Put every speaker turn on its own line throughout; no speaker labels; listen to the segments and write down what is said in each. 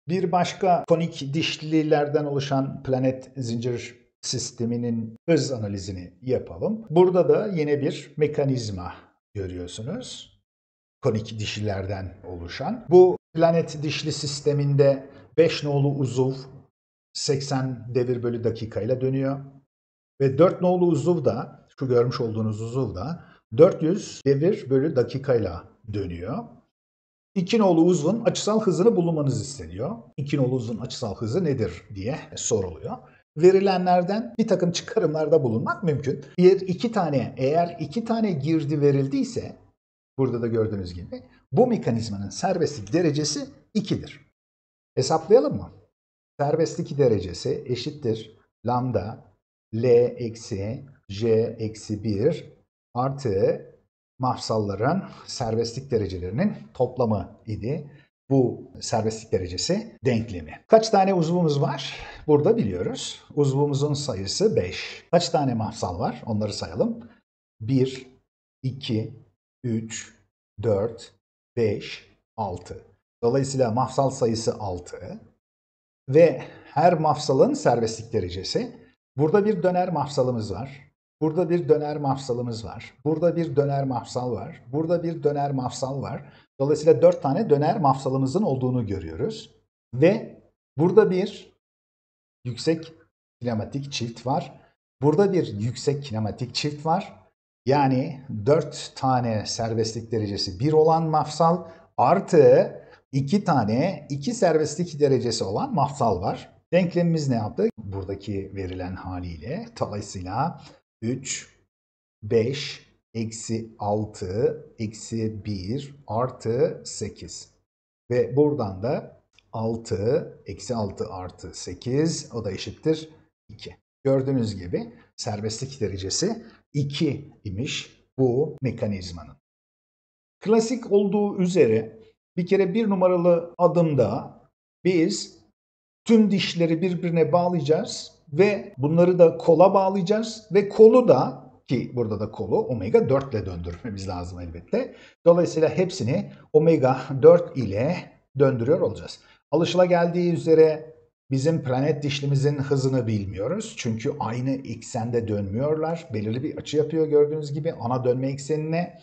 Bir başka konik dişlilerden oluşan planet zincir sisteminin öz analizini yapalım. Burada da yine bir mekanizma görüyorsunuz. Konik dişlilerden oluşan. Bu planet dişli sisteminde 5 nolu uzuv 80 devir bölü dakika ile dönüyor. Ve 4 nolu uzuv da, şu görmüş olduğunuz uzuv da 400 devir bölü dakika ile dönüyor. 2 nolu uzvun açısal hızını bulmanız isteniyor. 2 nolu uzvun açısal hızı nedir diye soruluyor. Verilenlerden bir takım çıkarımlarda bulunmak mümkün. Eğer iki tane girdi verildiyse, burada da gördüğünüz gibi bu mekanizmanın serbestlik derecesi 2'dir. Hesaplayalım mı? Serbestlik derecesi eşittir lambda L eksi J eksi 1 artı mafsalların serbestlik derecelerinin toplamı idi. Bu serbestlik derecesi denklemi. Kaç tane uzvumuz var? Burada biliyoruz. Uzvumuzun sayısı 5. Kaç tane mafsal var? Onları sayalım. 1, 2, 3, 4, 5, 6. Dolayısıyla mafsal sayısı 6. Ve her mafsalın serbestlik derecesi. Burada bir döner mafsalımız var. Burada bir döner mafsalımız var. Burada bir döner mafsal var. Burada bir döner mafsal var. Dolayısıyla 4 tane döner mafsalımızın olduğunu görüyoruz. Ve burada bir yüksek kinematik çift var. Burada bir yüksek kinematik çift var. Yani 4 tane serbestlik derecesi 1 olan mafsal artı 2 tane 2 serbestlik derecesi olan mafsal var. Denklemimiz ne yaptı? Buradaki verilen haliyle. Dolayısıyla 3, 5, eksi 6, eksi 1 artı 8. Ve buradan da 6, eksi 6 artı 8 o da eşittir 2. Gördüğünüz gibi serbestlik derecesi 2 imiş bu mekanizmanın. Klasik olduğu üzere bir kere 1 numaralı adımda biz tüm dişleri birbirine bağlayacağız ve bunları da kola bağlayacağız ve kolu da, ki burada da kolu omega 4 ile döndürmemiz lazım elbette. Dolayısıyla hepsini omega 4 ile döndürüyor olacağız. Alışılageldiği üzere bizim planet dişlimizin hızını bilmiyoruz. Çünkü aynı eksende dönmüyorlar. Belirli bir açı yapıyor gördüğünüz gibi ana dönme eksenine.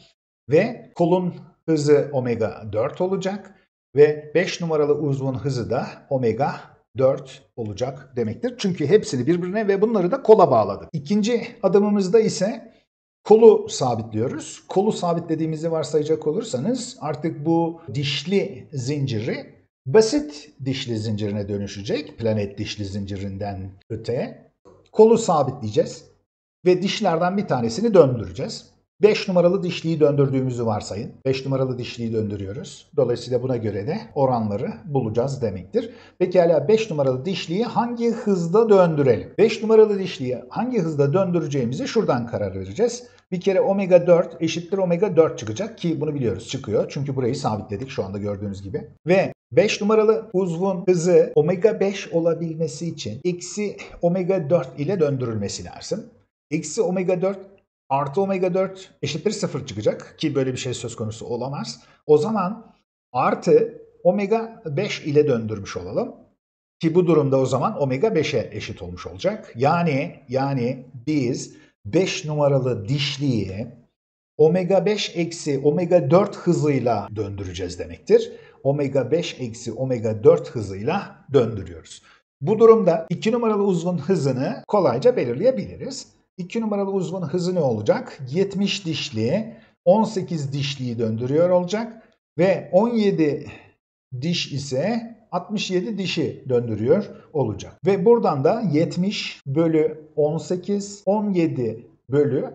Ve kolun hızı omega 4 olacak. Ve 5 numaralı uzvun hızı da omega 4 olacak demektir. Çünkü hepsini birbirine ve bunları da kola bağladık. İkinci adımımızda ise kolu sabitliyoruz. Kolu sabitlediğimizi varsayacak olursanız artık bu dişli zinciri basit dişli zincirine dönüşecek. Planet dişli zincirinden öte. Kolu sabitleyeceğiz ve dişlerden bir tanesini döndüreceğiz. 5 numaralı dişliyi döndürdüğümüzü varsayın. 5 numaralı dişliyi döndürüyoruz. Dolayısıyla buna göre de oranları bulacağız demektir. Pekala 5 numaralı dişliyi hangi hızda döndürelim? 5 numaralı dişliyi hangi hızda döndüreceğimizi şuradan karar vereceğiz. Bir kere omega 4 eşittir omega 4 çıkacak ki bunu biliyoruz çıkıyor. Çünkü burayı sabitledik şu anda gördüğünüz gibi. Ve 5 numaralı uzvun hızı omega 5 olabilmesi için eksi omega 4 ile döndürülmesi lazım. Eksi omega 4 artı omega 4 eşittir 0 çıkacak ki böyle bir şey söz konusu olamaz. O zaman artı omega 5 ile döndürmüş olalım. Ki bu durumda o zaman omega 5'e eşit olmuş olacak. Yani biz 5 numaralı dişliyi omega 5 eksi omega 4 hızıyla döndüreceğiz demektir. Omega 5 eksi omega 4 hızıyla döndürüyoruz. Bu durumda 2 numaralı uzvun hızını kolayca belirleyebiliriz. 2 numaralı uzvun hızı ne olacak? 70 dişli 18 dişliyi döndürüyor olacak ve 17 diş ise 67 dişi döndürüyor olacak. Ve buradan da 70 bölü 18, 17 bölü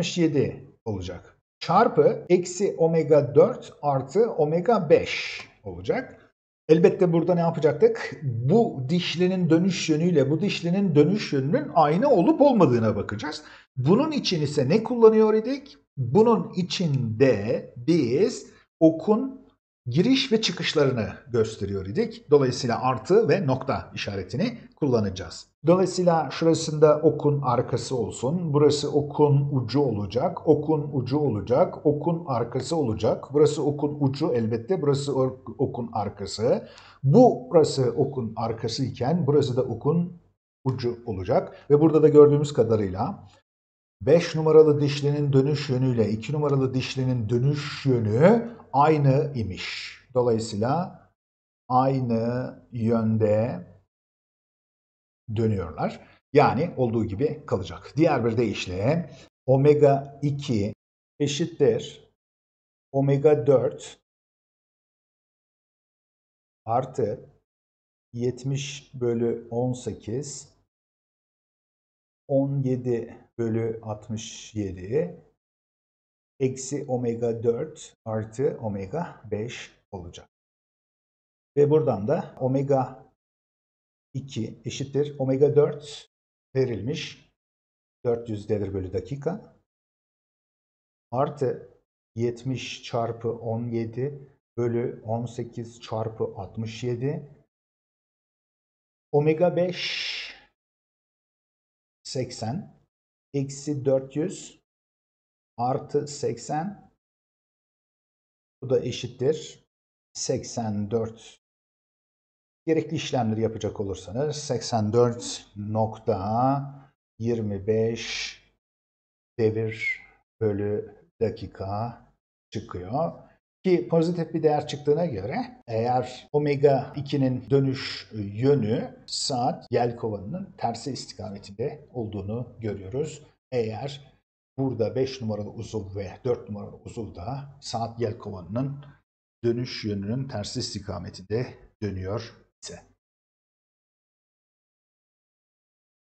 67 olacak. Çarpı eksi omega 4 artı omega 5 olacak. Elbette burada ne yapacaktık? Bu dişlinin dönüş yönüyle bu dişlinin dönüş yönünün aynı olup olmadığına bakacağız. Bunun için ise ne kullanıyor idik? Bunun için de biz okun giriş ve çıkışlarını gösteriyor idik. Dolayısıyla artı ve nokta işaretini kullanacağız. Dolayısıyla şurasında okun arkası olsun. Burası okun ucu olacak. Okun ucu olacak. Okun arkası olacak. Burası okun ucu elbette. Burası okun arkası. Burası okun arkası iken burası da okun ucu olacak. Ve burada da gördüğümüz kadarıyla 5 numaralı dişlinin dönüş yönüyle 2 numaralı dişlinin dönüş yönü aynı imiş. Dolayısıyla aynı yönde dönüyorlar. Yani olduğu gibi kalacak. Diğer bir deyişle omega 2 eşittir omega 4 artı 70 bölü 18 17 bölü 67 eksi omega 4 artı omega 5 olacak. Ve buradan da omega 2 eşittir omega 4 verilmiş 400 devir bölü dakika artı 70 çarpı 17 bölü 18 çarpı 67 omega 5 80 eksi 400 artı 80 bu da eşittir 84. Gerekli işlemleri yapacak olursanız 84.25 devir bölü dakika çıkıyor. Ki pozitif bir değer çıktığına göre eğer omega 2'nin dönüş yönü saat yelkovanının tersi istikametinde olduğunu görüyoruz. Eğer burada 5 numaralı uzuv ve 4 numaralı uzuvda saat yelkovanının dönüş yönünün tersi istikametinde dönüyor ise.